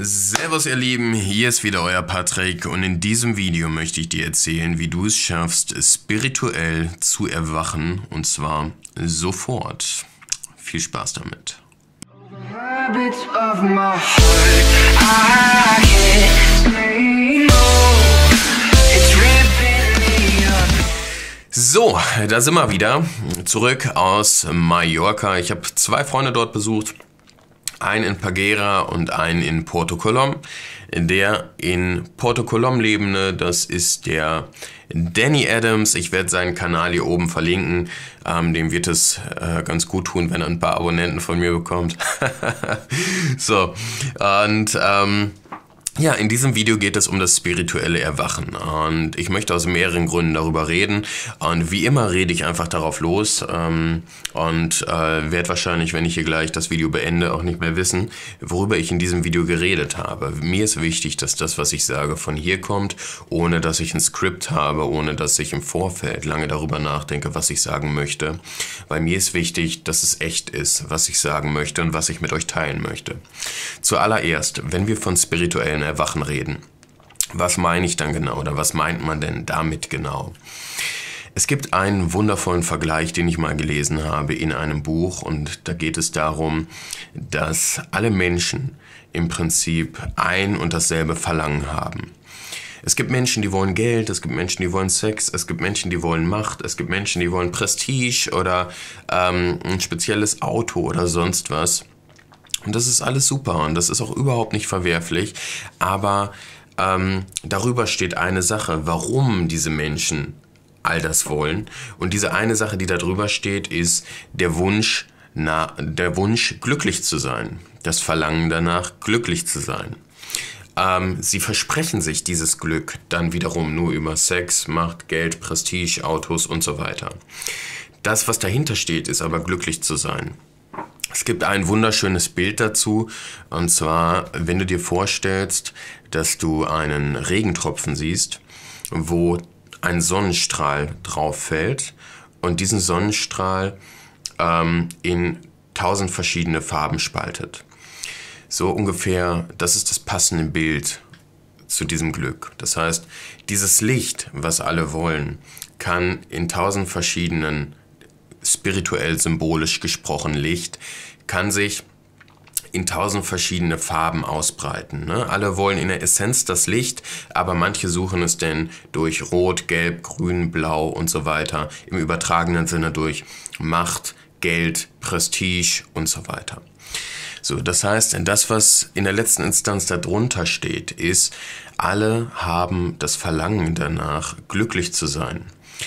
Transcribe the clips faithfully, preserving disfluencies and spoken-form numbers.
Servus ihr Lieben, hier ist wieder euer Patrick und in diesem Video möchte ich dir erzählen, wie du es schaffst, spirituell zu erwachen, und zwar sofort. Viel Spaß damit. So, da sind wir wieder, zurück aus Mallorca. Ich habe zwei Freunde dort besucht. Einen in Peguera und einen in Porto Colom. Der in Porto Colom lebende, das ist der Danny Adams. Ich werde seinen Kanal hier oben verlinken. Ähm, dem wird es äh, ganz gut tun, wenn er ein paar Abonnenten von mir bekommt. So, und ähm, ja, in diesem Video geht es um das spirituelle Erwachen und ich möchte aus mehreren Gründen darüber reden und wie immer rede ich einfach darauf los ähm, und äh, werde wahrscheinlich, wenn ich hier gleich das Video beende, auch nicht mehr wissen, worüber ich in diesem Video geredet habe. Mir ist wichtig, dass das, was ich sage, von hier kommt, ohne dass ich ein Skript habe, ohne dass ich im Vorfeld lange darüber nachdenke, was ich sagen möchte. Weil mir ist wichtig, dass es echt ist, was ich sagen möchte und was ich mit euch teilen möchte. Zuallererst, wenn wir von spirituellen Erwachen reden. Was meine ich dann genau oder was meint man denn damit genau? Es gibt einen wundervollen Vergleich, den ich mal gelesen habe in einem Buch, und da geht es darum, dass alle Menschen im Prinzip ein und dasselbe Verlangen haben. Es gibt Menschen, die wollen Geld, es gibt Menschen, die wollen Sex, es gibt Menschen, die wollen Macht, es gibt Menschen, die wollen Prestige oder ähm, ein spezielles Auto oder sonst was. Und das ist alles super und das ist auch überhaupt nicht verwerflich, aber ähm, darüber steht eine Sache, warum diese Menschen all das wollen. Und diese eine Sache, die da drüber steht, ist der Wunsch, na, der Wunsch, glücklich zu sein, das Verlangen danach, glücklich zu sein. Ähm, sie versprechen sich dieses Glück dann wiederum nur über Sex, Macht, Geld, Prestige, Autos und so weiter. Das, was dahinter steht, ist aber glücklich zu sein. Es gibt ein wunderschönes Bild dazu, und zwar, wenn du dir vorstellst, dass du einen Regentropfen siehst, wo ein Sonnenstrahl drauf fällt und diesen Sonnenstrahl ähm, in tausend verschiedene Farben spaltet. So ungefähr, das ist das passende Bild zu diesem Glück. Das heißt, dieses Licht, was alle wollen, kann in tausend verschiedenen spirituell symbolisch gesprochen Licht, kann sich in tausend verschiedene Farben ausbreiten. Ne? Alle wollen in der Essenz das Licht, aber manche suchen es denn durch Rot, Gelb, Grün, Blau und so weiter, im übertragenen Sinne durch Macht, Geld, Prestige und so weiter. So, das heißt, das, was in der letzten Instanz darunter steht, ist, alle haben das Verlangen danach, glücklich zu sein.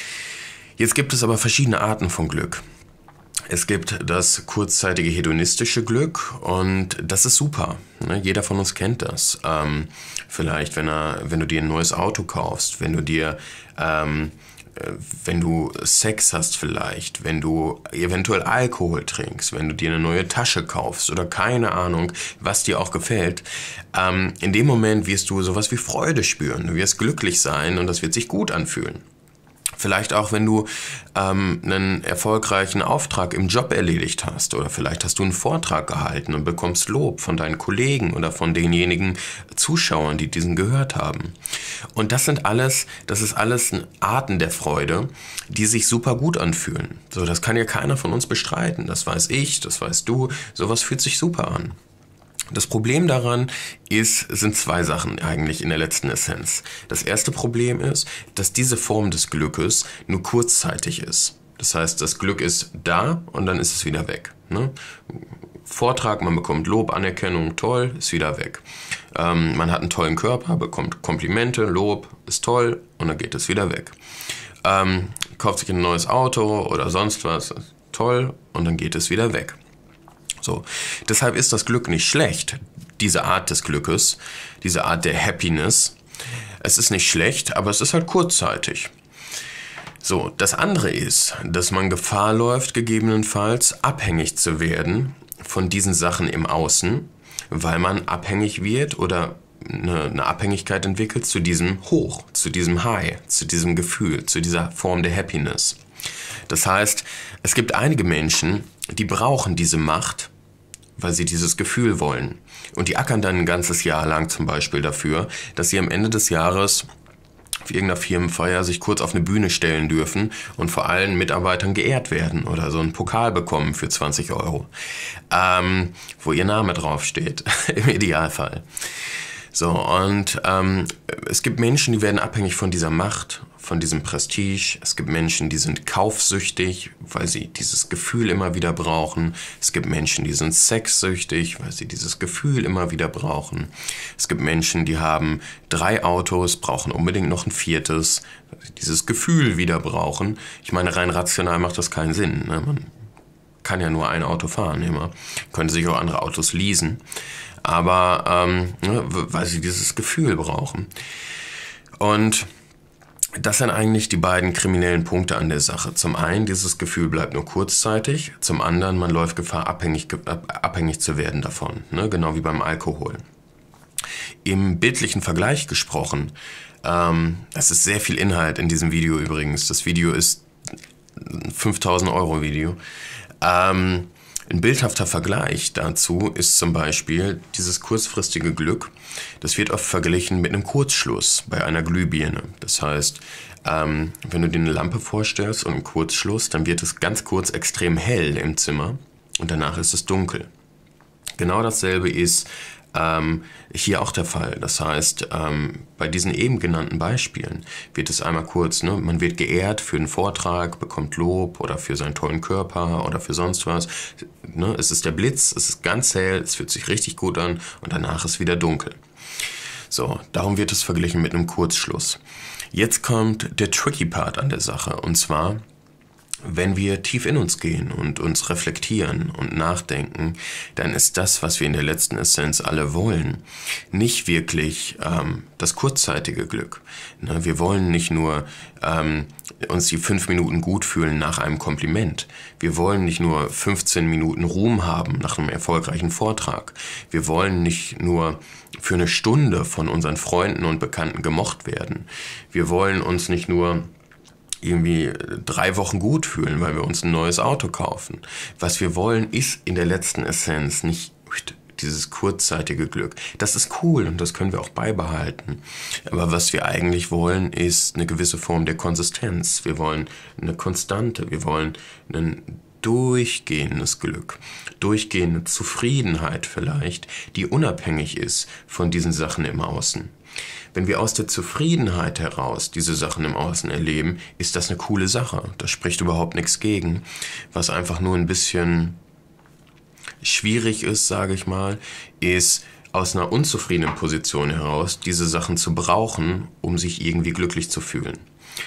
Jetzt gibt es aber verschiedene Arten von Glück. Es gibt das kurzzeitige hedonistische Glück und das ist super. Ne? Jeder von uns kennt das. Ähm, vielleicht, wenn, er, wenn du dir ein neues Auto kaufst, wenn du dir, ähm, wenn du Sex hast vielleicht, wenn du eventuell Alkohol trinkst, wenn du dir eine neue Tasche kaufst oder keine Ahnung, was dir auch gefällt. Ähm, in dem Moment wirst du sowas wie Freude spüren. Du wirst glücklich sein und das wird sich gut anfühlen. Vielleicht auch, wenn du ähm, einen erfolgreichen Auftrag im Job erledigt hast, oder vielleicht hast du einen Vortrag gehalten und bekommst Lob von deinen Kollegen oder von denjenigen Zuschauern, die diesen gehört haben. Und das sind alles, das ist alles Arten der Freude, die sich super gut anfühlen. So, das kann ja keiner von uns bestreiten. Das weiß ich, das weißt du. Sowas fühlt sich super an. Das Problem daran ist, sind zwei Sachen eigentlich in der letzten Essenz. Das erste Problem ist, dass diese Form des Glückes nur kurzzeitig ist. Das heißt, das Glück ist da und dann ist es wieder weg. Ne? Vortrag, man bekommt Lob, Anerkennung, toll, ist wieder weg. Ähm, man hat einen tollen Körper, bekommt Komplimente, Lob, ist toll und dann geht es wieder weg. Ähm, kauft sich ein neues Auto oder sonst was, toll und dann geht es wieder weg. So, deshalb ist das Glück nicht schlecht, diese Art des Glückes, diese Art der Happiness. Es ist nicht schlecht, aber es ist halt kurzzeitig. So, das andere ist, dass man Gefahr läuft, gegebenenfalls abhängig zu werden von diesen Sachen im Außen, weil man abhängig wird oder eine, eine Abhängigkeit entwickelt zu diesem Hoch, zu diesem High, zu diesem Gefühl, zu dieser Form der Happiness. Das heißt, es gibt einige Menschen, die brauchen diese Macht, weil sie dieses Gefühl wollen. Und die ackern dann ein ganzes Jahr lang zum Beispiel dafür, dass sie am Ende des Jahres auf irgendeiner Firmenfeier sich kurz auf eine Bühne stellen dürfen und vor allen Mitarbeitern geehrt werden oder so einen Pokal bekommen für zwanzig Euro, ähm, wo ihr Name draufsteht, im Idealfall. So, und ähm, es gibt Menschen, die werden abhängig von dieser Macht, von diesem Prestige. Es gibt Menschen, die sind kaufsüchtig, weil sie dieses Gefühl immer wieder brauchen. Es gibt Menschen, die sind sexsüchtig, weil sie dieses Gefühl immer wieder brauchen. Es gibt Menschen, die haben drei Autos, brauchen unbedingt noch ein viertes, weil sie dieses Gefühl wieder brauchen. Ich meine, rein rational macht das keinen Sinn, ne? Man kann ja nur ein Auto fahren immer. Könnte sich auch andere Autos leasen. Aber ähm, weil sie dieses Gefühl brauchen. Und das sind eigentlich die beiden kriminellen Punkte an der Sache. Zum einen, dieses Gefühl bleibt nur kurzzeitig. Zum anderen, man läuft Gefahr, abhängig, abhängig zu werden davon. Ne? Genau wie beim Alkohol. Im bildlichen Vergleich gesprochen, ähm, das ist sehr viel Inhalt in diesem Video übrigens. Das Video ist ein fünftausend Euro Video. Ähm, Ein bildhafter Vergleich dazu ist zum Beispiel dieses kurzfristige Glück. Das wird oft verglichen mit einem Kurzschluss bei einer Glühbirne. Das heißt, ähm, wenn du dir eine Lampe vorstellst und einen Kurzschluss, dann wird es ganz kurz extrem hell im Zimmer und danach ist es dunkel. Genau dasselbe ist ähm, hier auch der Fall. Das heißt, ähm, bei diesen eben genannten Beispielen wird es einmal kurz, ne, man wird geehrt für einen Vortrag, bekommt Lob oder für seinen tollen Körper oder für sonst was. Ne, es ist der Blitz, es ist ganz hell, es fühlt sich richtig gut an und danach ist wieder dunkel. So, darum wird es verglichen mit einem Kurzschluss. Jetzt kommt der tricky Part an der Sache, und zwar, wenn wir tief in uns gehen und uns reflektieren und nachdenken, dann ist das, was wir in der letzten Essenz alle wollen, nicht wirklich ähm, das kurzzeitige Glück. Ne, wir wollen nicht nur ähm, uns die fünf Minuten gut fühlen nach einem Kompliment. Wir wollen nicht nur fünfzehn Minuten Ruhm haben nach einem erfolgreichen Vortrag. Wir wollen nicht nur für eine Stunde von unseren Freunden und Bekannten gemocht werden. Wir wollen uns nicht nur irgendwie drei Wochen gut fühlen, weil wir uns ein neues Auto kaufen. Was wir wollen, ist in der letzten Essenz nicht dieses kurzzeitige Glück. Das ist cool und das können wir auch beibehalten. Aber was wir eigentlich wollen, ist eine gewisse Form der Konsistenz. Wir wollen eine Konstante, wir wollen ein durchgehendes Glück, durchgehende Zufriedenheit vielleicht, die unabhängig ist von diesen Sachen im Außen. Wenn wir aus der Zufriedenheit heraus diese Sachen im Außen erleben, ist das eine coole Sache. Da spricht überhaupt nichts gegen. Was einfach nur ein bisschen schwierig ist, sage ich mal, ist aus einer unzufriedenen Position heraus diese Sachen zu brauchen, um sich irgendwie glücklich zu fühlen.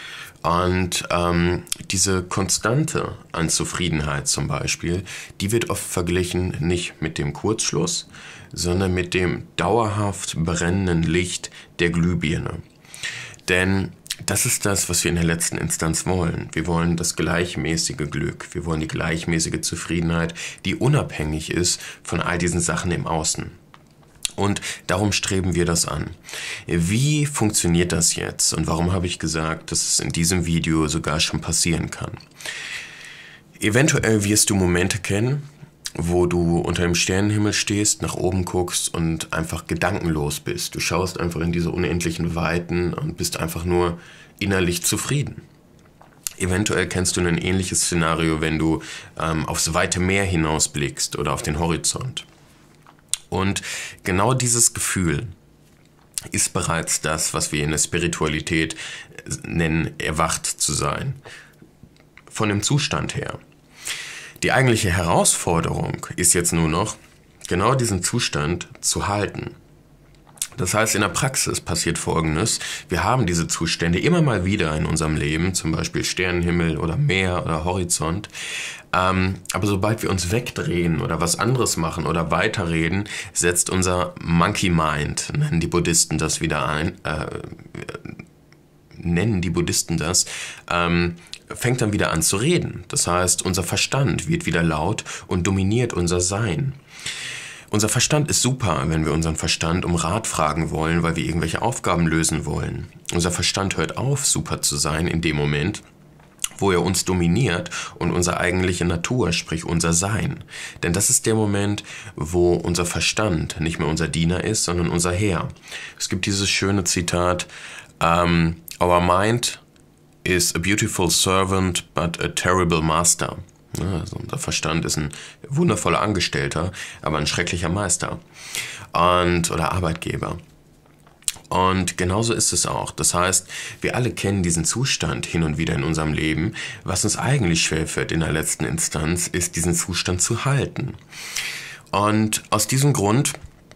Und ähm, diese Konstante an Zufriedenheit zum Beispiel, die wird oft verglichen nicht mit dem Kurzschluss, sondern mit dem dauerhaft brennenden Licht der Glühbirne. Denn das ist das, was wir in der letzten Instanz wollen. Wir wollen das gleichmäßige Glück, wir wollen die gleichmäßige Zufriedenheit, die unabhängig ist von all diesen Sachen im Außen. Und darum streben wir das an. Wie funktioniert das jetzt? Und warum habe ich gesagt, dass es in diesem Video sogar schon passieren kann? Eventuell wirst du Momente kennen, wo du unter dem Sternenhimmel stehst, nach oben guckst und einfach gedankenlos bist. Du schaust einfach in diese unendlichen Weiten und bist einfach nur innerlich zufrieden. Eventuell kennst du ein ähnliches Szenario, wenn du ähm, aufs weite Meer hinausblickst oder auf den Horizont. Und genau dieses Gefühl ist bereits das, was wir in der Spiritualität nennen, erwacht zu sein. Von dem Zustand her. Die eigentliche Herausforderung ist jetzt nur noch, genau diesen Zustand zu halten. Das heißt, in der Praxis passiert Folgendes: Wir haben diese Zustände immer mal wieder in unserem Leben, zum Beispiel Sternenhimmel oder Meer oder Horizont. Ähm, aber sobald wir uns wegdrehen oder was anderes machen oder weiterreden, setzt unser Monkey Mind, nennen die Buddhisten das wieder ein, äh, nennen die Buddhisten das, ähm, fängt dann wieder an zu reden. Das heißt, unser Verstand wird wieder laut und dominiert unser Sein. Unser Verstand ist super, wenn wir unseren Verstand um Rat fragen wollen, weil wir irgendwelche Aufgaben lösen wollen. Unser Verstand hört auf, super zu sein in dem Moment, wo er uns dominiert und unsere eigentliche Natur, sprich unser Sein. Denn das ist der Moment, wo unser Verstand nicht mehr unser Diener ist, sondern unser Herr. Es gibt dieses schöne Zitat, um, Our mind is a beautiful servant, but a terrible master. Ja, also unser Verstand ist ein wundervoller Angestellter, aber ein schrecklicher Meister und, oder Arbeitgeber. Und genauso ist es auch. Das heißt, wir alle kennen diesen Zustand hin und wieder in unserem Leben. Was uns eigentlich schwerfällt in der letzten Instanz, ist diesen Zustand zu halten. Und aus diesem Grund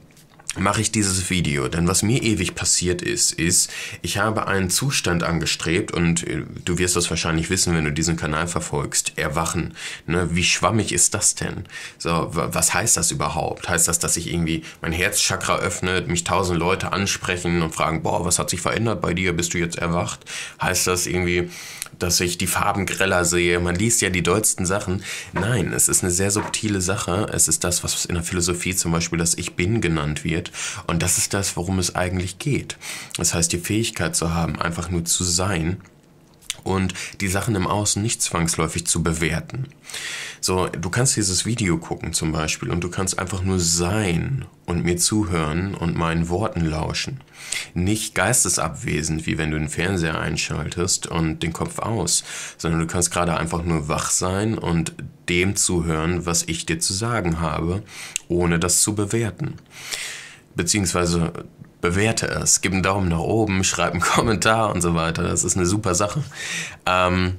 mache ich dieses Video, denn was mir ewig passiert ist, ist, ich habe einen Zustand angestrebt und du wirst das wahrscheinlich wissen, wenn du diesen Kanal verfolgst, Erwachen. Ne? Wie schwammig ist das denn? So, was heißt das überhaupt? Heißt das, dass sich irgendwie mein Herzchakra öffnet, mich tausend Leute ansprechen und fragen, boah, was hat sich verändert bei dir? Bist du jetzt erwacht? Heißt das irgendwie, dass ich die Farben greller sehe? Man liest ja die dollsten Sachen. Nein, es ist eine sehr subtile Sache. Es ist das, was in der Philosophie zum Beispiel das Ich Bin genannt wird. Und das ist das, worum es eigentlich geht. Das heißt, die Fähigkeit zu haben, einfach nur zu sein und die Sachen im Außen nicht zwangsläufig zu bewerten. So, du kannst dieses Video gucken zum Beispiel und du kannst einfach nur sein und mir zuhören und meinen Worten lauschen. Nicht geistesabwesend, wie wenn du den Fernseher einschaltest und den Kopf aus, sondern du kannst gerade einfach nur wach sein und dem zuhören, was ich dir zu sagen habe, ohne das zu bewerten. Beziehungsweise bewerte es, gib einen Daumen nach oben, schreib einen Kommentar und so weiter. Das ist eine super Sache. Ähm,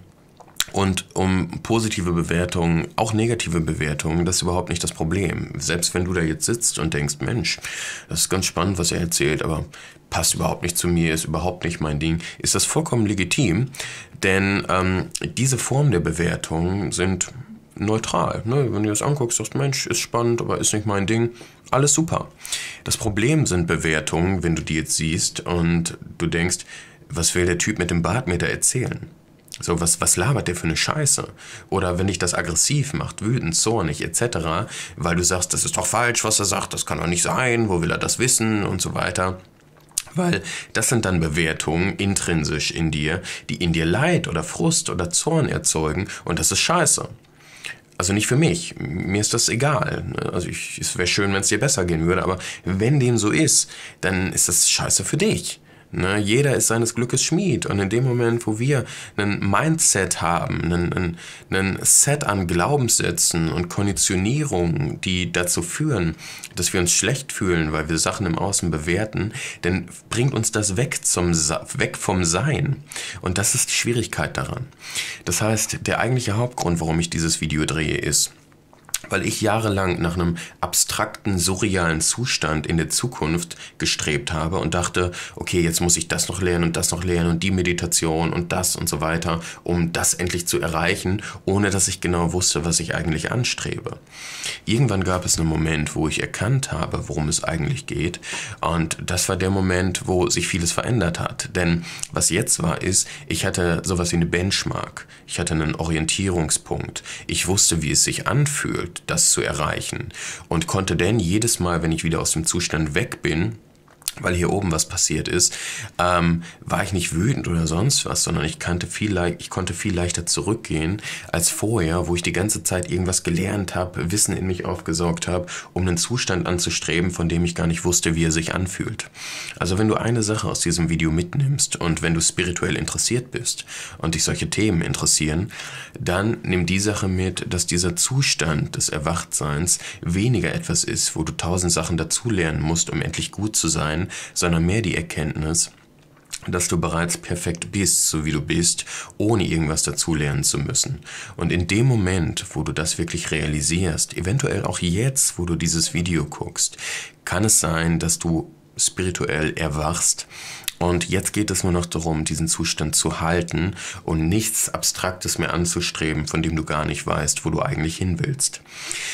und um positive Bewertungen, auch negative Bewertungen, das ist überhaupt nicht das Problem. Selbst wenn du da jetzt sitzt und denkst, Mensch, das ist ganz spannend, was er erzählt, aber passt überhaupt nicht zu mir, ist überhaupt nicht mein Ding, ist das vollkommen legitim. Denn ähm, diese Form der Bewertung sind neutral. Ne? Wenn du das anguckst, sagst, Mensch, ist spannend, aber ist nicht mein Ding, alles super. Das Problem sind Bewertungen, wenn du die jetzt siehst und du denkst, was will der Typ mit dem Bart mir da erzählen? So, was, was labert der für eine Scheiße? Oder wenn dich das aggressiv macht, wütend, zornig et cetera, weil du sagst, das ist doch falsch, was er sagt, das kann doch nicht sein, wo will er das wissen und so weiter. Weil das sind dann Bewertungen intrinsisch in dir, die in dir Leid oder Frust oder Zorn erzeugen und das ist scheiße. Also nicht für mich, mir ist das egal. Also ich, es wäre schön, wenn es dir besser gehen würde, aber wenn dem so ist, dann ist das scheiße für dich. Ne? Jeder ist seines Glückes Schmied und in dem Moment, wo wir ein Mindset haben, einen, einen Set an Glaubenssätzen und Konditionierungen, die dazu führen, dass wir uns schlecht fühlen, weil wir Sachen im Außen bewerten, dann bringt uns das weg, zum, weg vom Sein. Und das ist die Schwierigkeit daran. Das heißt, der eigentliche Hauptgrund, warum ich dieses Video drehe, ist, weil ich jahrelang nach einem abstrakten, surrealen Zustand in der Zukunft gestrebt habe und dachte, okay, jetzt muss ich das noch lernen und das noch lernen und die Meditation und das und so weiter, um das endlich zu erreichen, ohne dass ich genau wusste, was ich eigentlich anstrebe. Irgendwann gab es einen Moment, wo ich erkannt habe, worum es eigentlich geht, und das war der Moment, wo sich vieles verändert hat. Denn was jetzt war, ist, ich hatte sowas wie eine Benchmark, ich hatte einen Orientierungspunkt, ich wusste, wie es sich anfühlt, das zu erreichen und konnte dann jedes Mal, wenn ich wieder aus dem Zustand weg bin, weil hier oben was passiert ist, ähm, war ich nicht wütend oder sonst was, sondern ich, kannte viel ich konnte viel leichter zurückgehen als vorher, wo ich die ganze Zeit irgendwas gelernt habe, Wissen in mich aufgesaugt habe, um einen Zustand anzustreben, von dem ich gar nicht wusste, wie er sich anfühlt. Also wenn du eine Sache aus diesem Video mitnimmst und wenn du spirituell interessiert bist und dich solche Themen interessieren, dann nimm die Sache mit, dass dieser Zustand des Erwachtseins weniger etwas ist, wo du tausend Sachen dazulernen musst, um endlich gut zu sein, sondern mehr die Erkenntnis, dass du bereits perfekt bist, so wie du bist, ohne irgendwas dazulernen zu müssen. Und in dem Moment, wo du das wirklich realisierst, eventuell auch jetzt, wo du dieses Video guckst, kann es sein, dass du spirituell erwachst. Und jetzt geht es nur noch darum, diesen Zustand zu halten und nichts Abstraktes mehr anzustreben, von dem du gar nicht weißt, wo du eigentlich hin willst.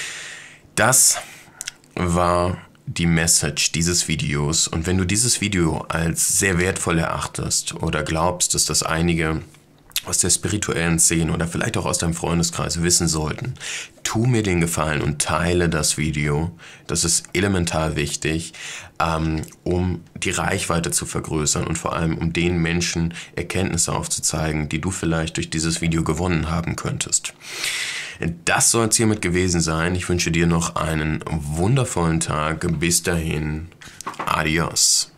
Das war die Message dieses Videos, und wenn du dieses Video als sehr wertvoll erachtest oder glaubst, dass das einige aus der spirituellen Szene oder vielleicht auch aus deinem Freundeskreis wissen sollten, tu mir den Gefallen und teile das Video. Das ist elementar wichtig, ähm, um die Reichweite zu vergrößern und vor allem um den Menschen Erkenntnisse aufzuzeigen, die du vielleicht durch dieses Video gewonnen haben könntest. Das soll es hiermit gewesen sein. Ich wünsche dir noch einen wundervollen Tag. Bis dahin, adios.